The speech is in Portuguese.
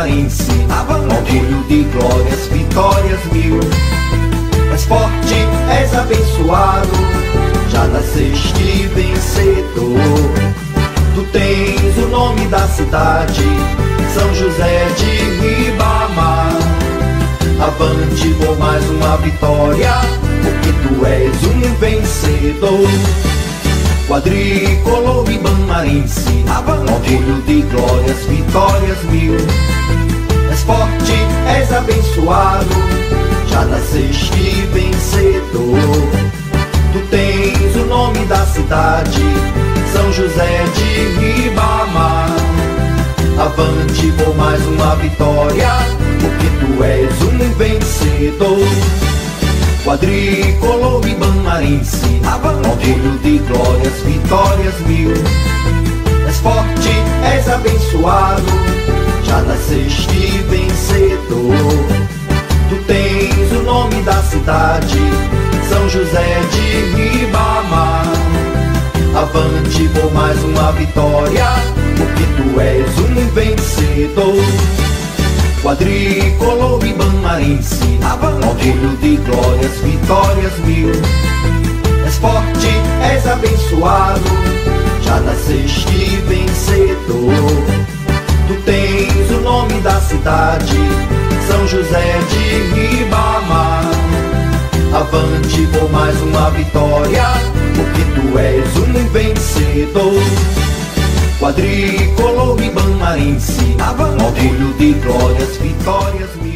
Ribamarense, orgulho de glórias, vitórias mil. És forte, és abençoado, já nasceste vencedor. Tu tens o nome da cidade, São José de Ribamar. Avante por mais uma vitória, porque tu és um vencedor. Quadricolor ribamarense, orgulho de glórias, vitórias mil. És forte, és abençoado, já nasceste vencedor. Tu tens o nome da cidade, São José de Ribamar. Avante por mais uma vitória, porque tu és um vencedor. Quadricolor ribamarense, orgulho de glórias, vitórias mil. És forte, és abençoado, já nasceste vencedor. Tu tens o nome da cidade, São José de Ribamar. Avante por mais uma vitória, porque tu és um vencedor. Quadricolor ribamarense, orgulho de glórias, vitórias mil. És forte, és abençoado, já nasceste vencedor. Tu tens o nome da cidade, São José de Ribamar. Avante por mais uma vitória, porque tu és um vencedor. Quadricolor ribamarense, orgulho de glórias, vitórias mil.